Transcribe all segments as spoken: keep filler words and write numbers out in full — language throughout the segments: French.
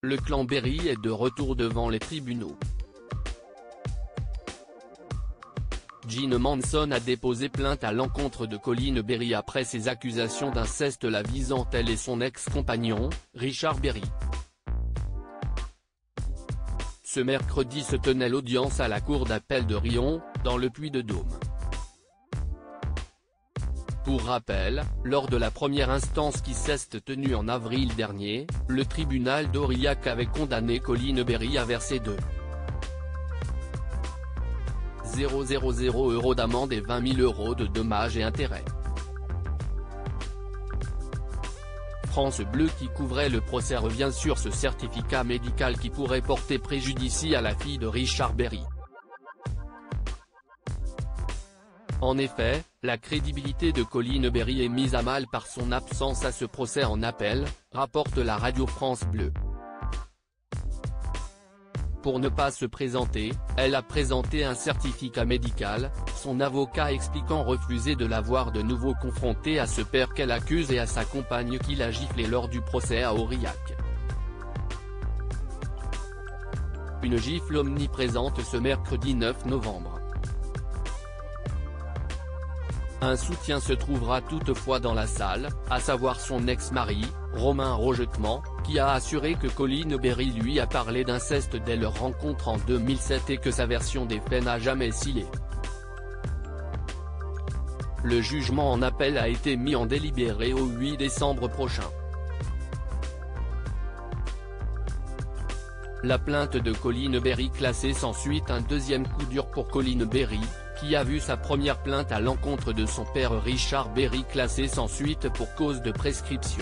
le clan Berry est de retour devant les tribunaux. Gene Manson a déposé plainte à l'encontre de Colin Berry après ses accusations d'inceste la visant elle et son ex-compagnon, Richard Berry. Ce mercredi se tenait l'audience à la cour d'appel de Riom, dans le Puy-de-Dôme. Pour rappel, lors de la première instance qui s'est tenue en avril dernier, le tribunal d'Aurillac avait condamné Colin Berry à verser deux mille euros d'amende et vingt mille euros de dommages et intérêts. France Bleu qui couvrait le procès revient sur ce certificat médical qui pourrait porter préjudice à la fille de Richard Berry. En effet, la crédibilité de Colin Berry est mise à mal par son absence à ce procès en appel, rapporte la radio France Bleu. Pour ne pas se présenter, elle a présenté un certificat médical, son avocat expliquant refuser de la voir de nouveau confrontée à ce père qu'elle accuse et à sa compagne qui l'a giflé lors du procès à Aurillac. Une gifle omniprésente ce mercredi neuf novembre. Un soutien se trouvera toutefois dans la salle, à savoir son ex-mari, Romain Rogetement, qui a assuré que Colin Berry lui a parlé d'inceste dès leur rencontre en deux mille sept et que sa version des faits n'a jamais scellé. Le jugement en appel a été mis en délibéré au huit décembre prochain. La plainte de Colin Berry classée sans suite, un deuxième coup dur pour Colin Berry, qui a vu sa première plainte à l'encontre de son père Richard Berry classée sans suite pour cause de prescription.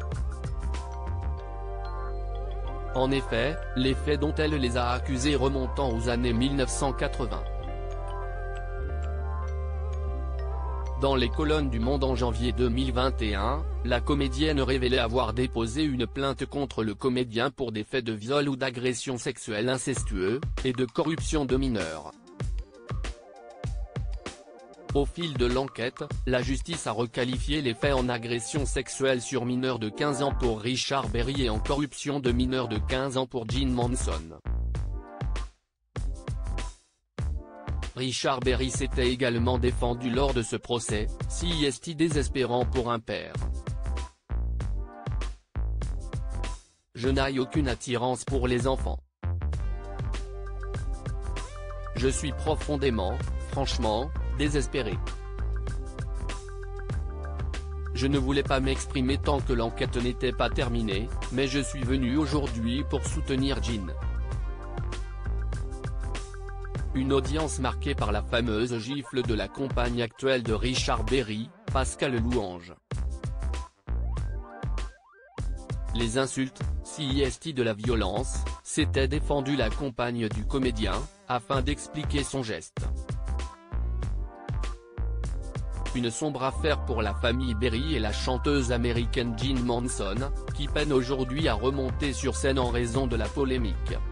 En effet, les faits dont elle les a accusés remontant aux années mille neuf cent quatre-vingts. Dans les colonnes du Monde en janvier deux mille vingt et un, la comédienne révélait avoir déposé une plainte contre le comédien pour des faits de viol ou d'agression sexuelle incestueux, et de corruption de mineurs. Au fil de l'enquête, la justice a requalifié les faits en agression sexuelle sur mineurs de quinze ans pour Richard Berry et en corruption de mineurs de quinze ans pour Gene Manson. Richard Berry s'était également défendu lors de ce procès, si est désespérant pour un père. Je n'ai aucune attirance pour les enfants. Je suis profondément, franchement, désespéré. Je ne voulais pas m'exprimer tant que l'enquête n'était pas terminée, mais je suis venu aujourd'hui pour soutenir Gene. Une audience marquée par la fameuse gifle de la compagne actuelle de Richard Berry, Pascale Louange. Les insultes, si est de la violence, s'était défendu la compagne du comédien, afin d'expliquer son geste. Une sombre affaire pour la famille Berry et la chanteuse américaine Gene Manson, qui peine aujourd'hui à remonter sur scène en raison de la polémique.